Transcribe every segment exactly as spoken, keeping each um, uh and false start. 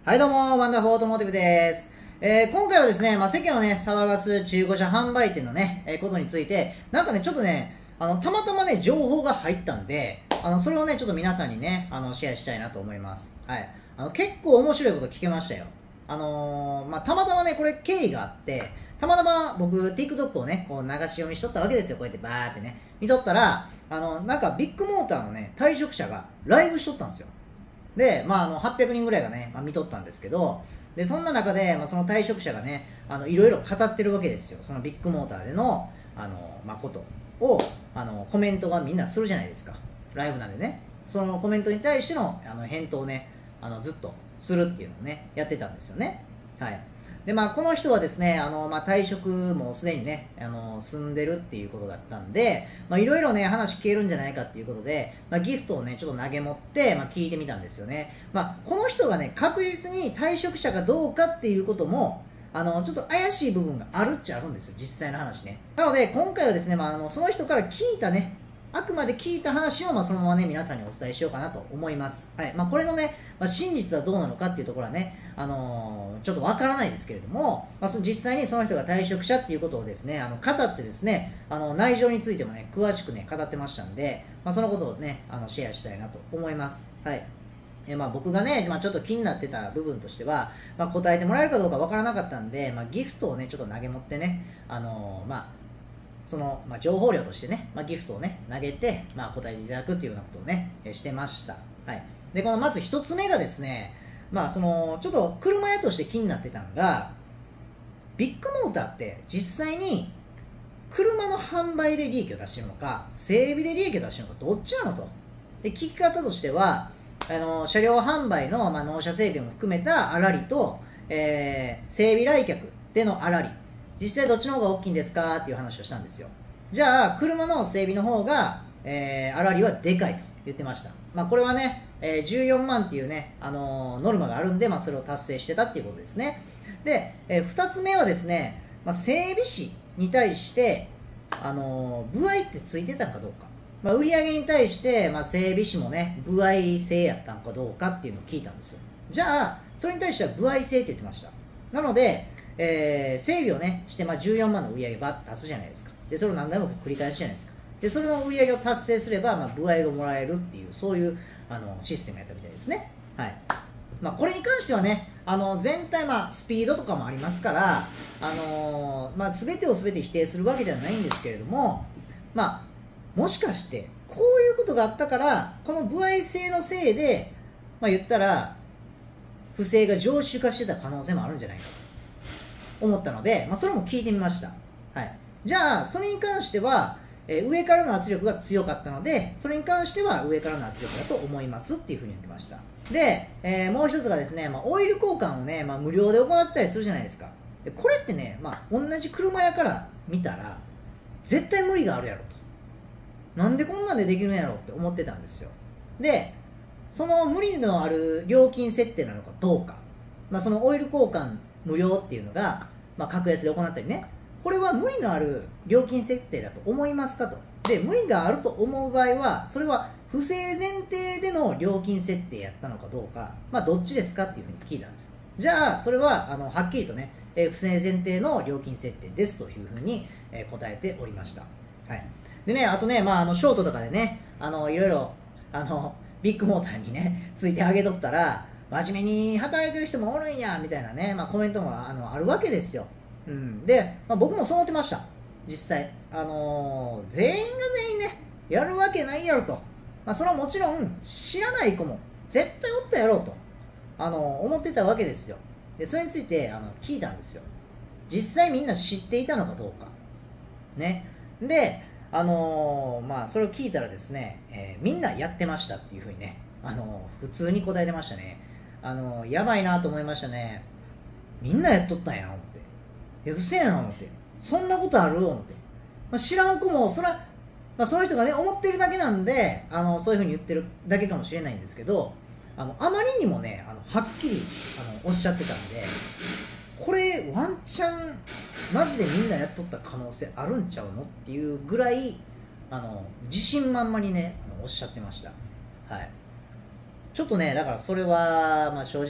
はいどうも、ワンダフォーオートモーティブです。えー、今回はですね、まあ、世間をね、騒がす中古車販売店のね、えー、ことについて、なんかね、ちょっとね、あの、たまたまね、情報が入ったんで、あの、それをね、ちょっと皆さんにね、あの、シェアしたいなと思います。はい。あの、結構面白いこと聞けましたよ。あのー、まあ、たまたまね、これ経緯があって、たまたま僕、TikTok をね、こう流し読みしとったわけですよ。こうやってバーってね、見とったら、あの、なんかビッグモーターのね、退職者がライブしとったんですよ。で、まあ、あのはっぴゃくにんぐらいがね、まあ、見とったんですけど、でそんな中で、まあ、その退職者がね、あのいろいろ語ってるわけですよ。そのビッグモーターでのあの、まあ、ことをあのコメントがみんなするじゃないですか、ライブなんでね。そのコメントに対してのあの返答をね、あのずっとするっていうのをね、やってたんですよね。はい。でまあ、この人はですね、あのまあ、退職もすでにね、あの進んでるっていうことだったんで、いろいろね、話聞けるんじゃないかっていうことで、まあ、ギフトをね、ちょっと投げ持って、まあ、聞いてみたんですよね。まあ、この人がね、確実に退職者かどうかっていうことも、あのちょっと怪しい部分があるっちゃあるんですよ、実際の話ね。なので、今回はですね、まあ、あのその人から聞いたね、あくまで聞いた話を、まあ、そのままね、皆さんにお伝えしようかなと思います。はい。まあ、これのね、まあ、真実はどうなのかっていうところはね、あのー、ちょっとわからないですけれども、まあ、その実際にその人が退職者っていうことをですね、あの、語ってですね、あの、内情についてもね、詳しくね、語ってましたんで、まあ、そのことをね、あの、シェアしたいなと思います。はい。えまあ、僕がね、まあ、ちょっと気になってた部分としては、まあ、答えてもらえるかどうかわからなかったんで、まあ、ギフトをね、ちょっと投げ持ってね、あのー、まあ、その、まあ、情報量としてね、まあ、ギフトをね、投げて、まあ、答えていただくっていうようなことをね、えしてました。はい。で、このまず一つ目がですね、まあ、その、ちょっと車屋として気になってたのが、ビッグモーターって実際に車の販売で利益を出してるのか、整備で利益を出してるのか、どっちなのと。で、聞き方としては、あの、車両販売の、まあ、納車整備も含めた粗利と、えー、整備来客での粗利、実際どっちの方が大きいんですかっていう話をしたんですよ。じゃあ車の整備の方が、えー、粗利はでかいと言ってました。まあ、これはね、えー、じゅうよんまんっていうね、あのー、ノルマがあるんで、まあ、それを達成してたっていうことですね。で、えー、ふたつめはですね、まあ、整備士に対して、あのー、歩合ってついてたかどうか、まあ、売上に対して、まあ、整備士もね歩合制やったのかどうかっていうのを聞いたんですよ。じゃあそれに対しては歩合制って言ってました。なので、えー、整備をねして、まあ、じゅうよんまんの売り上げバッと出すじゃないですか。でそれを何回も繰り返すじゃないですか。でそれの売り上げを達成すれば、まあ、歩合がもらえるっていう、そういうあのシステムやったみたいですね。はい。まあ、これに関してはね、あの全体、まあ、スピードとかもありますから、あのーまあ、全てを全て否定するわけではないんですけれども、まあ、もしかしてこういうことがあったからこの歩合制のせいで、まあ、言ったら不正が常習化してた可能性もあるんじゃないかと思ったので、まあ、それも聞いてみました。はい、じゃあそれに関しては、えー、上からの圧力が強かったので、それに関しては上からの圧力だと思いますっていうふうに言ってました。で、えー、もう一つがですね、まあ、オイル交換をね、まあ、無料で行ったりするじゃないですか。でこれってね、まあ、同じ車屋から見たら絶対無理があるやろと、なんでこんなんでできるんやろって思ってたんですよ。でその無理のある料金設定なのかどうか、まあ、そのオイル交換無料っていうのが、まあ、格安で行ったりね、これは無理のある料金設定だと思いますかと。で無理があると思う場合はそれは不正前提での料金設定やったのかどうか、まあ、どっちですかっていうふうに聞いたんですよ。じゃあそれはあのはっきりとね、えー、不正前提の料金設定ですというふうに、えー、答えておりました。はい。でね、あとね、まあ、あのショートとかでね、あのいろいろあのビッグモーターにねついてあげとったら、真面目に働いてる人もおるんやみたいなね、まあ、コメントもあのあるわけですよ。うん、で、まあ、僕もそう思ってました。実際、あのー、全員が全員ねやるわけないやろと、まあ、それはもちろん知らない子も絶対おったやろうと、あのー、思ってたわけですよ。でそれについてあの聞いたんですよ。実際みんな知っていたのかどうかね。であのー、まあそれを聞いたらですね、えー、みんなやってましたっていうふうにね、あのー、普通に答えてましたね。あのやばいなと思いましたね。みんなやっとったんや思って、えうせえな思って、そんなことある思って、まあ、知らん子もそら、まあ、その人がね思ってるだけなんで、あのそういうふうに言ってるだけかもしれないんですけど、あのあまりにもね、あのはっきりあのおっしゃってたんで、これワンチャンマジでみんなやっとった可能性あるんちゃうのっていうぐらい、あの自信満々にねあのおっしゃってました。はい。ちょっとねだからそれは、まあ、正直言っ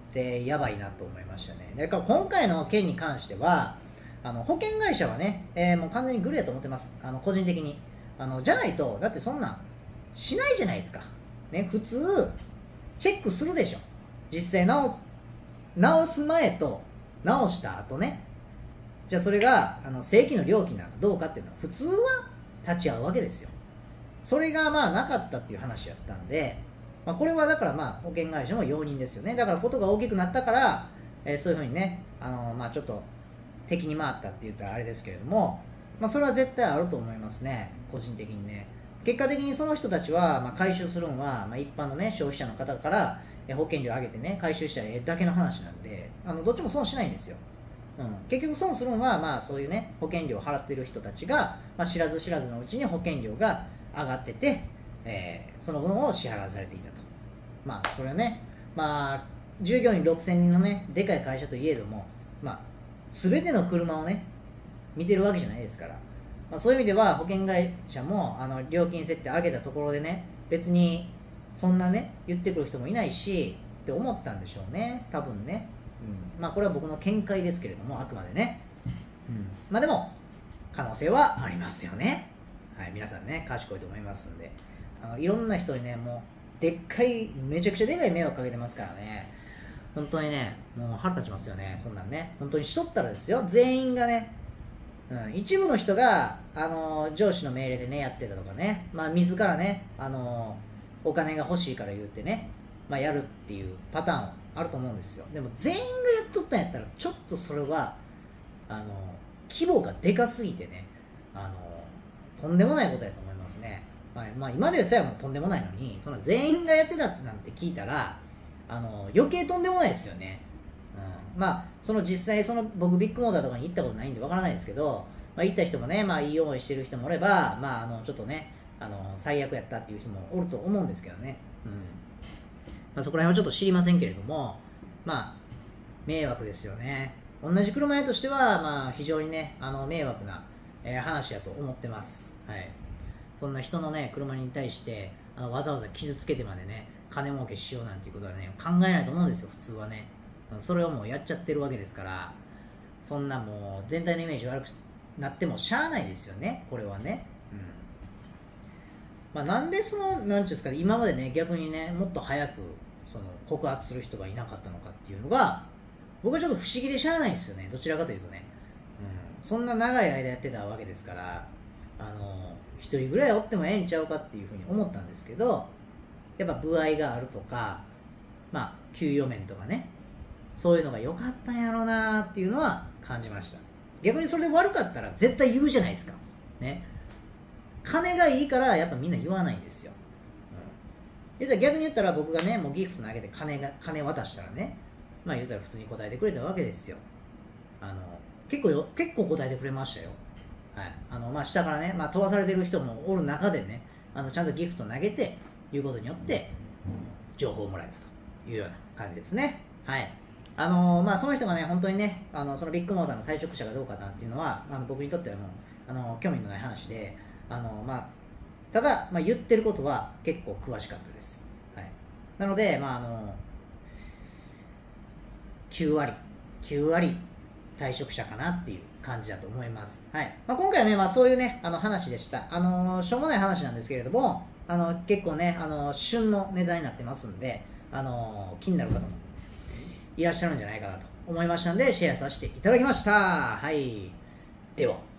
ってやばいなと思いましたね。だから今回の件に関してはあの保険会社はね、えー、もう完全にグルやと思ってます。あの個人的にあのじゃないとだってそんなんしないじゃないですか、ね、普通チェックするでしょ。実際直直す前と直した後ね、じゃあそれがあの正規の料金なのかどうかっていうのは普通は立ち会うわけですよ。それがまあなかったっていう話やったんで、まあ、これはだからまあ保険会社の容認ですよね。だからことが大きくなったから、えー、そういうふうにね、あのー、まあちょっと敵に回ったって言ったらあれですけれども、まあ、それは絶対あると思いますね、個人的にね。結果的にその人たちは、まあ、回収するのは、まあ、一般のね消費者の方から保険料上げてね回収したらええだけの話なんで、あのどっちも損しないんですよ。うん、結局損するのは、まあ、そういうね保険料を払っている人たちが、まあ、知らず知らずのうちに保険料が上がってて、えー、その分を支払わされていたと。まあそれはね、まあ従業員ろくせんにんのねでかい会社といえども、まあ全ての車をね見てるわけじゃないですから、まあ、そういう意味では保険会社もあの料金設定上げたところでね別にそんなね言ってくる人もいないしって思ったんでしょうね、多分ね。うん、まあこれは僕の見解ですけれども、あくまでね、うん、まあでも可能性はありますよね。はい、皆さんね賢いと思いますんで、あのいろんな人にねもうでっかいめちゃくちゃでかい迷惑かけてますからね、本当にねもう腹立ちますよね。そんなんね本当にしとったらですよ、全員がね、うん、一部の人があの上司の命令でねやってたとかね、まあ自らねあのお金が欲しいから言ってね、まあ、やるっていうパターンあると思うんですよ。でも全員がやっとったんやったらちょっとそれはあの規模がでかすぎてね、あのとんでもないことやと思いますね。まあ、まあ、今でさえもとんでもないのにその全員がやってたなんて聞いたらあの余計とんでもないですよね。うん、まあその実際その僕ビッグモーターとかに行ったことないんでわからないですけど、まあ、行った人もね、まあ、いい思いしてる人もおれば、まあ、あのちょっとねあの最悪やったっていう人もおると思うんですけどね。うんまあ、そこら辺はちょっと知りませんけれども、まあ迷惑ですよね。同じ車屋としては、まあ、非常にねあの迷惑な、えー、話やと思ってます。はい、そんな人のね車に対してあのわざわざ傷つけてまでね金儲けしようなんていうことはね考えないと思うんですよ、普通はね。それをもうやっちゃってるわけですから、そんなもう全体のイメージ悪くなってもしゃあないですよね、これはね。うんまあ、なんでそのなんていうんですかね、今までね逆にねもっと早くその告発する人がいなかったのかっていうのが僕はちょっと不思議でしゃあないですよね、どちらかというとね。うん、そんな長い間やってたわけですから、あの一人ぐらいおってもええんちゃうかっていうふうに思ったんですけど、やっぱ歩合があるとか、まあ給与面とかね、そういうのが良かったんやろうなっていうのは感じました。逆にそれで悪かったら絶対言うじゃないですかね。金がいいからやっぱみんな言わないんですよ。うん、逆に言ったら僕がねもうギフト投げて金が金渡したらね、まあ言ったら普通に答えてくれたわけですよ。あの結構よ結構答えてくれましたよ。はい、あのまあ下からね、まあ、飛ばされてる人もおる中でね、あのちゃんとギフト投げていうことによって情報をもらえたというような感じですね。はい。あのー、まあその人がね本当にねあのそのビッグモーターの退職者かどうかなんていうのはあの僕にとってはもうあの興味のない話で、あのまあただ、まあ、言ってることは結構詳しかったです。はい。なのでまああのきゅうわりきゅうわり退職者かなっていう感じだと思います。はい。まあ、今回はね、まあ、そういうねあの話でした。あのー、しょうもない話なんですけれども、あの結構ねあの旬の値段になってますんで、あのー、気になる方もいらっしゃるんじゃないかなと思いましたのでシェアさせていただきました。はい。では。